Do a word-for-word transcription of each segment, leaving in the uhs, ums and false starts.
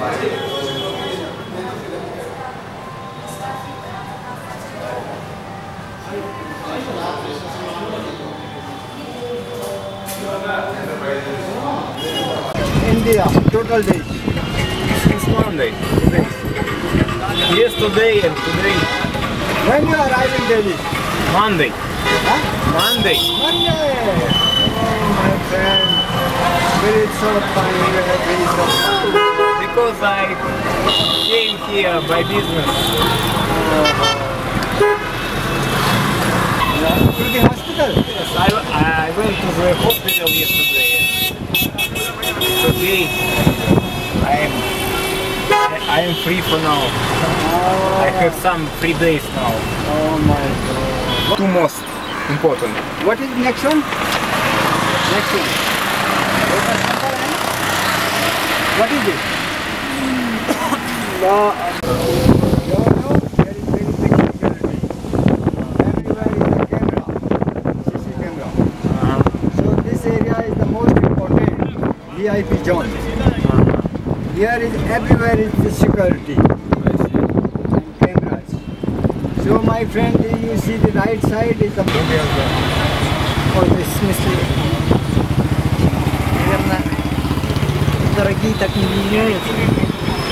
India, total days. Since Monday. Today. Yesterday and today. When you arrive in Delhi? Monday. Huh? Monday. Monday. Oh my friend, very so fun. You have very so fun. Because I came here by business. To the hospital? Yes, I, I went to the hospital yesterday. Today I am I, I am free for now. Oh. I have some free days now. Oh my God. Two most important. What is next one? Next one. What is it? No. You know, there is very big security. Everywhere is a camera, C C camera. Uh-huh. So this area is the most important V I P zone. Uh-huh. Here is everywhere is the security and cameras. So my friend, you see the right side is the oh, this mistake. Наверное, дорогие так не меняются.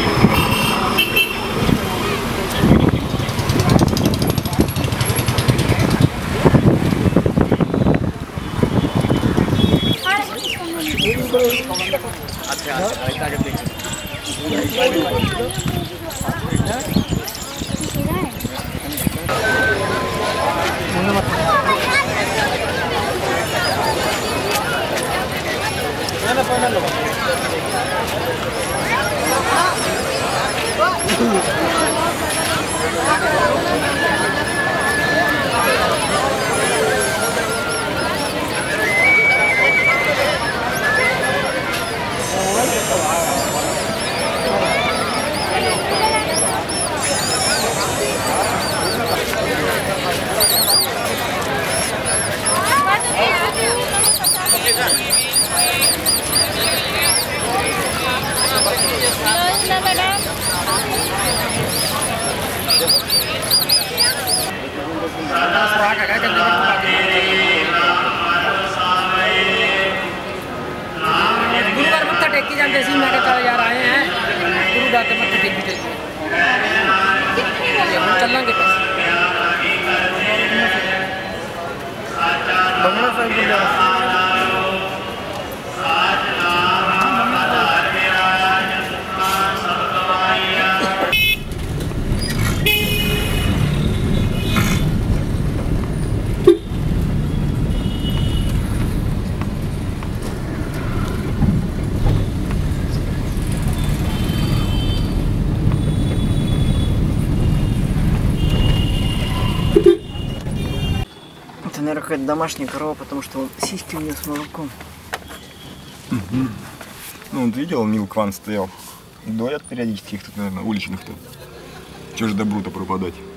गुरुवार मत्था take के जाते सी मैं चल यार आए हैं गुरुवार ते मत्था टेक के हम चलेंगे बंगला साहिब को наверное, какая-то домашняя корова, потому что сиськи у нее с молоком. Угу. Ну, вот видел, Милкван стоял. Доят периодически их тут, наверное, уличных-то. Чего же добру-то пропадать?